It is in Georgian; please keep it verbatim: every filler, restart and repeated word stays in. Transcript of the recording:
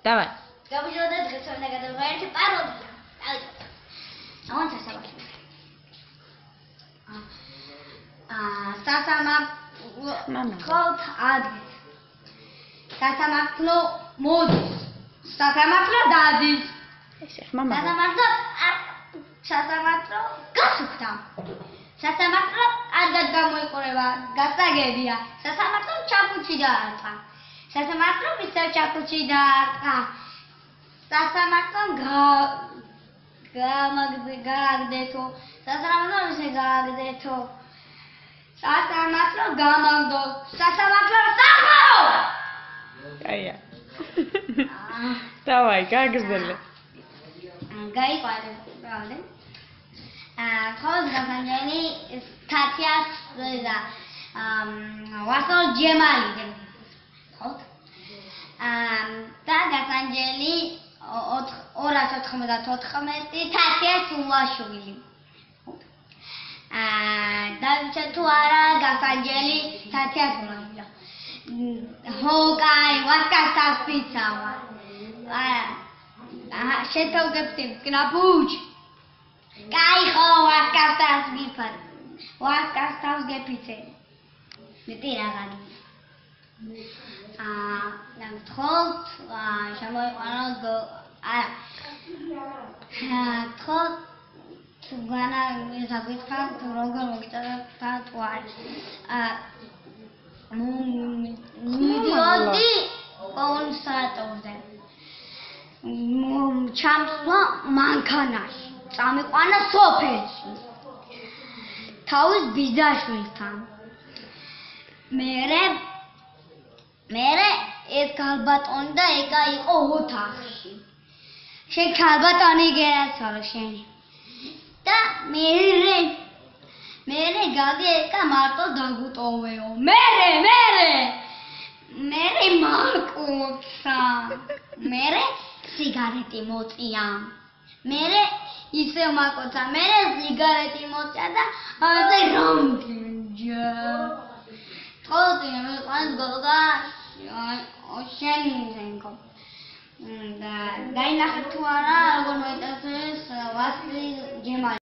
давай. გამიჟღერდა დღესვე გადავიღე ერთი პაროდია. აუნ ჩასაბაში. აა სასამართლო მამა. ხოთ ადის. სასამართლო მოდის. სასამართლო დადის. ესე მამა. სასამართლო სასამართლო გასუქდა. სასამართლო ადად გამოიყურება, გასაგებია. სასამართლო ჩაფუჩი დაარტყა. სასამართლო მისცემ ჩაფუჩი დაარტყა. სასამართლო გამაგდე გააგდეთო. სასამართლო ისე გააგდეთო. სასამართლო გამაგდო. სასამართლო სამო! აია. давай, გაგზელე. გაიყვანე, გავდე. აა ხოს გასანჯელი სტატიას და აა ვასოლ ჯემალი. ხო? აა და გასანჯელი ორას ოთხმოცდათოთხმეტი თათიას ულაშვილი. აა და თუ არა გასანჯელი თათიას ულაშვილი. ხო, კაი, ვასკასას პიცავა. აა შეთოვგებდი კნაპუჩ. კაი ხო, ვასკასას გიფარ. ვასკასას გეფიცე. მეტი რაღაცა. აა ნამთხოთ, აა შემოიყვანოთ აა ხო თუგანა მიზაბიტყავ როგორ მოგიწევთ თუ არის. აა მიდიოდი კონსერტზე. ჩამსვა მანქანაში. წამიყვანა სოფელში. თავის ბიძაშვილთან. მერე მერე ეს ქალბატონი და ეკა იყო ოთახში. შენ ქალბატონი გერაცვალო შენი. და მერე მერე გადი ეკა მარტო დაგუტოვეო. მერე მერე მერე მაკუცა. მერე სიგარეტი მოწია. მერე ისევ მაკუცა. მერე სიგარეტი მოწია და ასე რამდენჯერ. თოდი მე ყანს გოგა შენ ზენკო. და დაინახე თუ არა როგორ მეტყვი ვასლი ჯემალი.